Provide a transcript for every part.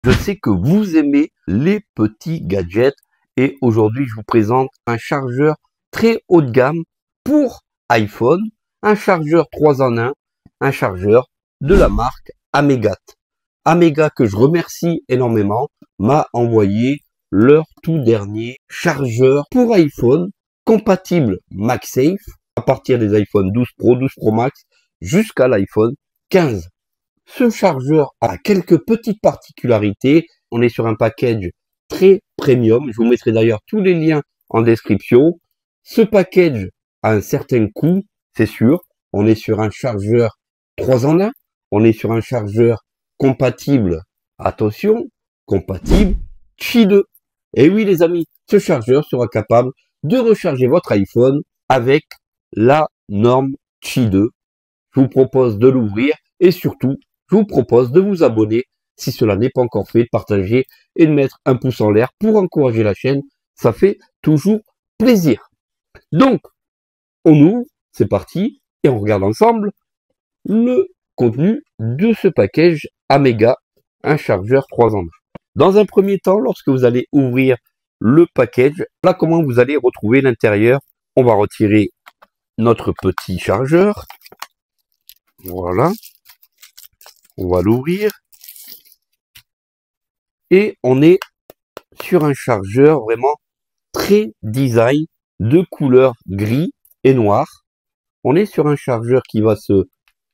Je sais que vous aimez les petits gadgets et aujourd'hui je vous présente un chargeur très haut de gamme pour iPhone, un chargeur 3 en 1, un chargeur de la marque Amegat. Amegat, que je remercie énormément, m'a envoyé leur tout dernier chargeur pour iPhone compatible MagSafe à partir des iPhone 12 Pro, 12 Pro Max jusqu'à l'iPhone 15. Ce chargeur a quelques petites particularités. On est sur un package très premium. Je vous mettrai d'ailleurs tous les liens en description. Ce package a un certain coût, c'est sûr. On est sur un chargeur 3 en 1. On est sur un chargeur compatible, attention, compatible Qi 2. Et oui les amis, ce chargeur sera capable de recharger votre iPhone avec la norme Qi 2. Je vous propose de l'ouvrir et surtout, je vous propose de vous abonner si cela n'est pas encore fait, de partager et de mettre un pouce en l'air pour encourager la chaîne. Ça fait toujours plaisir. Donc, on ouvre, c'est parti, et on regarde ensemble le contenu de ce package Amegat, un chargeur 3 en 1. Dans un premier temps, lorsque vous allez ouvrir le package, là comment vous allez retrouver l'intérieur. On va retirer notre petit chargeur. Voilà. On va l'ouvrir. Et on est sur un chargeur vraiment très design de couleur gris et noir. On est sur un chargeur qui va se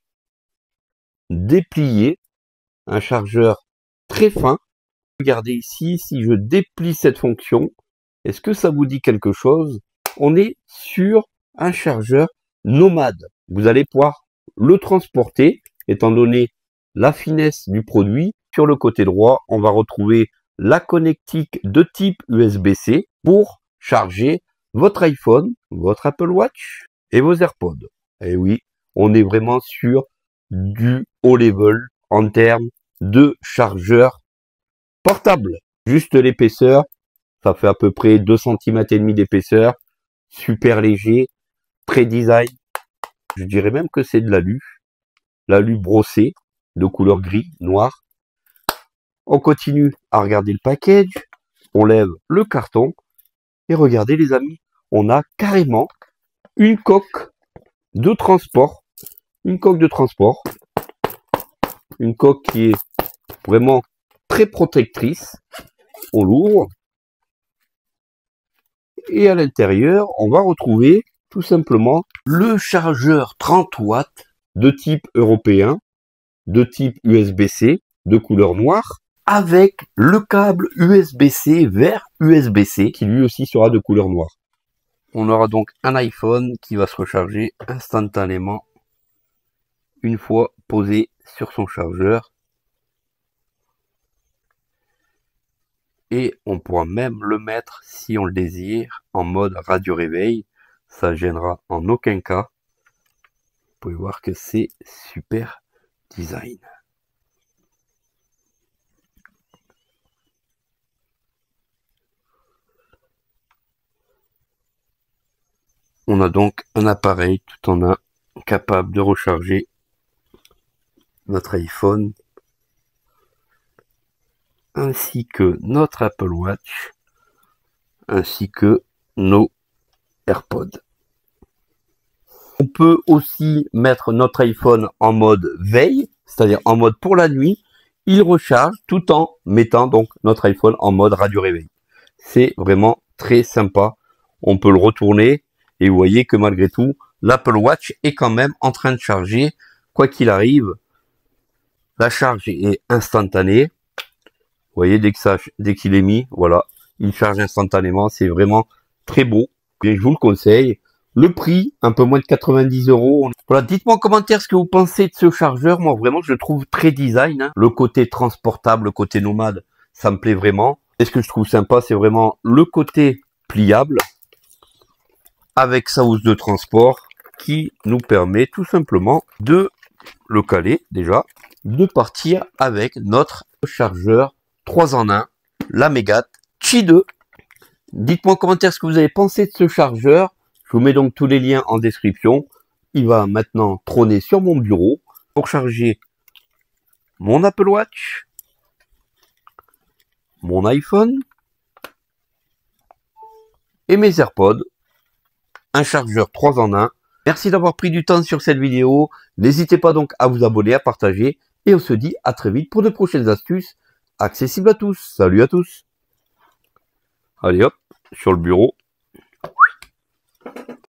déplier. Un chargeur très fin. Regardez ici, si je déplie cette fonction, est-ce que ça vous dit quelque chose? On est sur un chargeur nomade. Vous allez pouvoir le transporter, étant donné la finesse du produit. Sur le côté droit, on va retrouver la connectique de type USB-C pour charger votre iPhone, votre Apple Watch et vos AirPods. Et oui, on est vraiment sur du haut level en termes de chargeur portable. Juste l'épaisseur, ça fait à peu près 2 cm et demi d'épaisseur, super léger, très design. Je dirais même que c'est de l'alu brossé de couleur gris, noir. On continue à regarder le package, on lève le carton et regardez les amis, on a carrément une coque de transport, une coque qui est vraiment très protectrice. On l'ouvre et à l'intérieur, on va retrouver tout simplement le chargeur 30 watts de type européen, de type USB-C, de couleur noire, avec le câble USB-C vers USB-C, qui lui aussi sera de couleur noire. On aura donc un iPhone qui va se recharger instantanément une fois posé sur son chargeur. Et on pourra même le mettre, si on le désire, en mode radio réveil. Ça gênera en aucun cas. Vous pouvez voir que c'est super design. On a donc un appareil tout en un capable de recharger notre iPhone ainsi que notre Apple Watch ainsi que nos AirPods. On peut aussi mettre notre iPhone en mode veille, c'est-à-dire en mode pour la nuit. Il recharge tout en mettant donc notre iPhone en mode radio réveil. C'est vraiment très sympa. On peut le retourner et vous voyez que malgré tout, l'Apple Watch est quand même en train de charger. Quoi qu'il arrive, la charge est instantanée. Vous voyez, dès qu'il est mis, voilà, il charge instantanément. C'est vraiment très beau. Et je vous le conseille. Le prix, un peu moins de 90 €. Voilà, dites-moi en commentaire ce que vous pensez de ce chargeur. Moi, vraiment, je le trouve très design. Hein. Le côté transportable, le côté nomade, ça me plaît vraiment. Et ce que je trouve sympa, c'est vraiment le côté pliable avec sa housse de transport qui nous permet tout simplement de le caler déjà, de partir avec notre chargeur 3 en 1, l'Amegat Qi 2. Dites-moi en commentaire ce que vous avez pensé de ce chargeur. Je vous mets donc tous les liens en description. Il va maintenant trôner sur mon bureau pour charger mon Apple Watch, mon iPhone et mes AirPods, un chargeur 3 en 1. Merci d'avoir pris du temps sur cette vidéo. N'hésitez pas donc à vous abonner, à partager et on se dit à très vite pour de prochaines astuces accessibles à tous. Salut à tous. Allez hop, sur le bureau.